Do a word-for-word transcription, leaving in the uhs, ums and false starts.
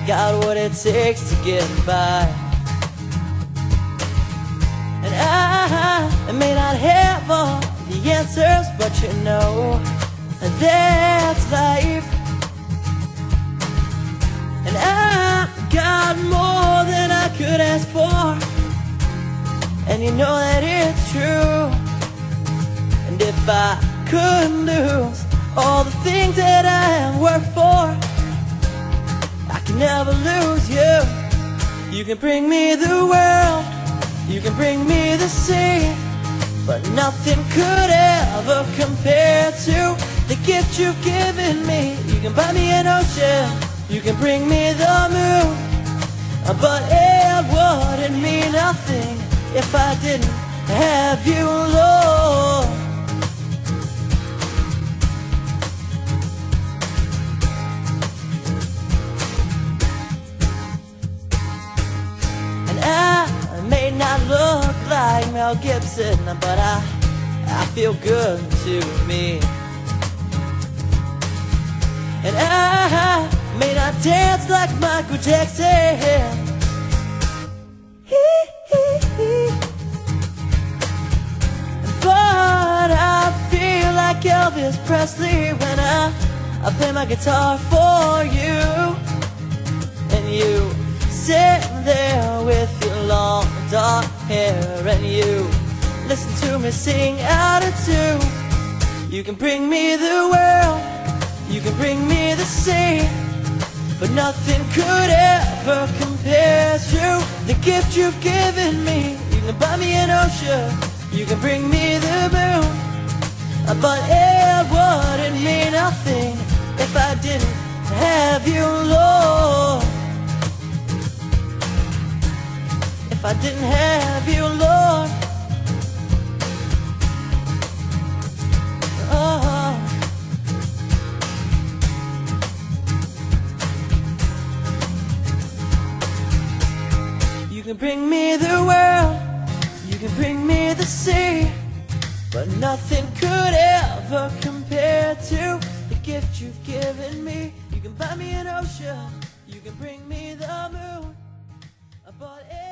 got what it takes to get by. And I, I may not have all the answers, but you know that's life. And I got more than I could ask for, and you know that it's true. And if I could lose all the things that I work for, I can never lose you. You can bring me the world, you can bring me the sea, but nothing could ever compare to the gift you've given me. You can buy me an ocean, you can bring me the moon, but it wouldn't mean nothing if I didn't have you, Lord. And I may not look like Mel Gibson, but I, I feel good to me. And I may not dance like Michael Jackson, but I feel like Elvis Presley when I, I play my guitar for you. And you sit there with your long dark hair, and you listen to me sing out of tune. You can bring me the world, you can bring me the sea, but nothing could ever compare to the gift you've given me. You can buy me an ocean, you can bring me the moon, but it wouldn't mean nothing if I didn't have you, Lord. If I didn't have you, Lord. Oh. You can bring me the world, you can bring me the sea, but nothing could ever compare to the gift you've given me. You can buy me an ocean, you can bring me the moon, but it